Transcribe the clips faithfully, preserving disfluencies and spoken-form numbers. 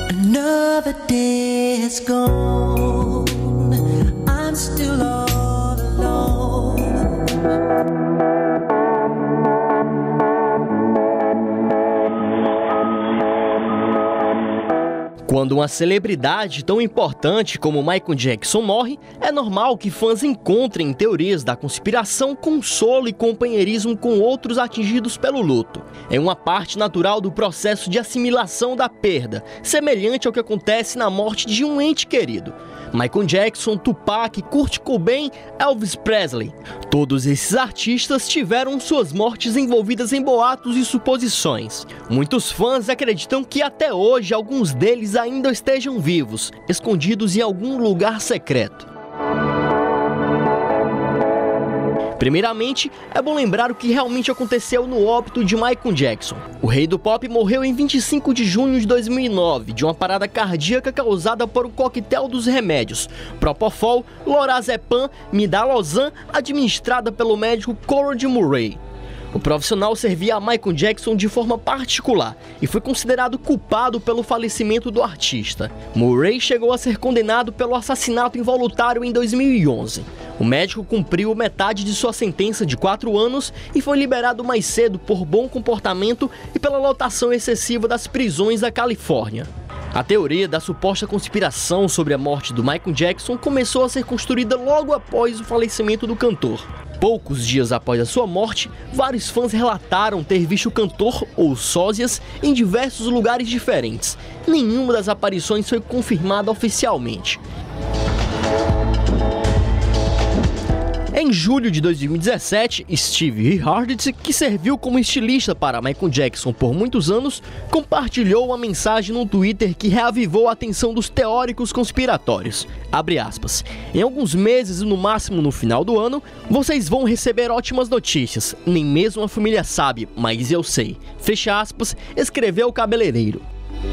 Another day has gone, I'm still all alone. Quando uma celebridade tão importante como Michael Jackson morre, é normal que fãs encontrem teorias da conspiração, consolo e companheirismo com outros atingidos pelo luto. É uma parte natural do processo de assimilação da perda, semelhante ao que acontece na morte de um ente querido. Michael Jackson, Tupac, Kurt Cobain, Elvis Presley. Todos esses artistas tiveram suas mortes envolvidas em boatos e suposições. Muitos fãs acreditam que até hoje alguns deles ainda estejam vivos, escondidos em algum lugar secreto. Primeiramente, é bom lembrar o que realmente aconteceu no óbito de Michael Jackson. O rei do pop morreu em vinte e cinco de junho de dois mil e nove, de uma parada cardíaca causada por um coquetel dos remédios Propofol, Lorazepam, Midalozan, administrada pelo médico Conrad Murray. O profissional servia a Michael Jackson de forma particular e foi considerado culpado pelo falecimento do artista. Murray chegou a ser condenado pelo assassinato involuntário em dois mil e onze. O médico cumpriu metade de sua sentença de quatro anos e foi liberado mais cedo por bom comportamento e pela lotação excessiva das prisões da Califórnia. A teoria da suposta conspiração sobre a morte do Michael Jackson começou a ser construída logo após o falecimento do cantor. Poucos dias após a sua morte, vários fãs relataram ter visto o cantor ou sósias em diversos lugares diferentes. Nenhuma das aparições foi confirmada oficialmente. Em julho de dois mil e dezessete, Steve Hardit, que serviu como estilista para Michael Jackson por muitos anos, compartilhou uma mensagem no Twitter que reavivou a atenção dos teóricos conspiratórios. Abre aspas. Em alguns meses, no máximo no final do ano, vocês vão receber ótimas notícias. Nem mesmo a família sabe, mas eu sei. Fecha aspas, escreveu o cabeleireiro.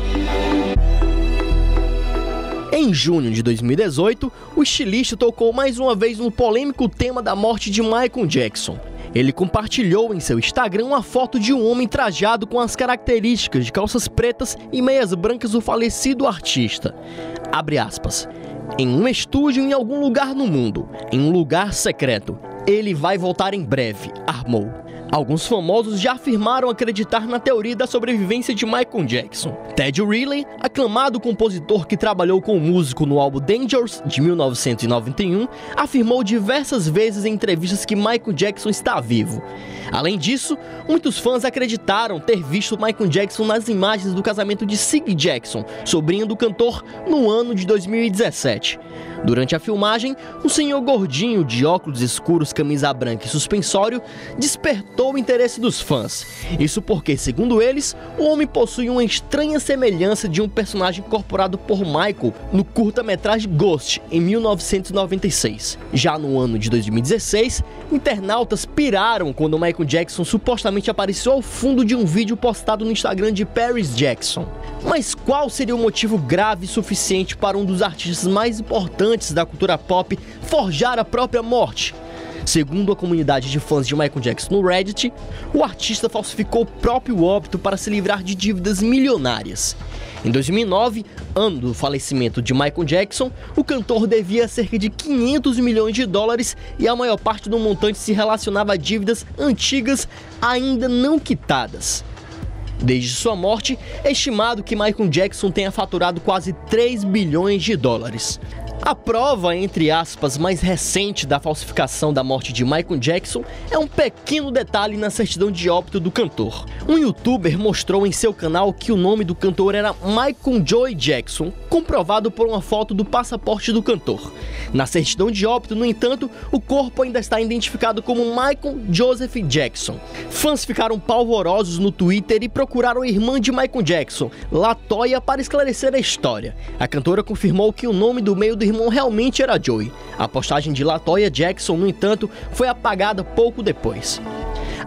Em junho de dois mil e dezoito, o estilista tocou mais uma vez no polêmico tema da morte de Michael Jackson. Ele compartilhou em seu Instagram uma foto de um homem trajado com as características de calças pretas e meias brancas do falecido artista. Abre aspas. Em um estúdio em algum lugar no mundo, em um lugar secreto. Ele vai voltar em breve, armou. Alguns famosos já afirmaram acreditar na teoria da sobrevivência de Michael Jackson. Ted Riley, aclamado compositor que trabalhou com o músico no álbum Dangerous, de mil novecentos e noventa e um, afirmou diversas vezes em entrevistas que Michael Jackson está vivo. Além disso, muitos fãs acreditaram ter visto Michael Jackson nas imagens do casamento de Sig Jackson, sobrinha do cantor, no ano de dois mil e dezessete. Durante a filmagem, um senhor gordinho de óculos escuros, camisa branca e suspensório despertou o interesse dos fãs. Isso porque, segundo eles, o homem possui uma estranha semelhança de um personagem incorporado por Michael no curta-metragem Ghost, em mil novecentos e noventa e seis. Já no ano de dois mil e dezesseis, internautas piraram quando Michael Jackson supostamente apareceu ao fundo de um vídeo postado no Instagram de Paris Jackson. Mas qual seria o motivo grave suficiente para um dos artistas mais importantes da cultura pop forjar a própria morte? Segundo a comunidade de fãs de Michael Jackson no Reddit, o artista falsificou o próprio óbito para se livrar de dívidas milionárias. Em dois mil e nove, ano do falecimento de Michael Jackson, o cantor devia cerca de quinhentos milhões de dólares e a maior parte do montante se relacionava a dívidas antigas ainda não quitadas. Desde sua morte, é estimado que Michael Jackson tenha faturado quase três bilhões de dólares. A prova, entre aspas, mais recente da falsificação da morte de Michael Jackson é um pequeno detalhe na certidão de óbito do cantor. Um youtuber mostrou em seu canal que o nome do cantor era Michael Joy Jackson, comprovado por uma foto do passaporte do cantor. Na certidão de óbito, no entanto, o corpo ainda está identificado como Michael Joseph Jackson. Fãs ficaram palvorosos no Twitter e procuraram a irmã de Michael Jackson, LaToya, para esclarecer a história. A cantora confirmou que o nome do meio do irmão realmente era Joey. A postagem de LaToya Jackson, no entanto, foi apagada pouco depois.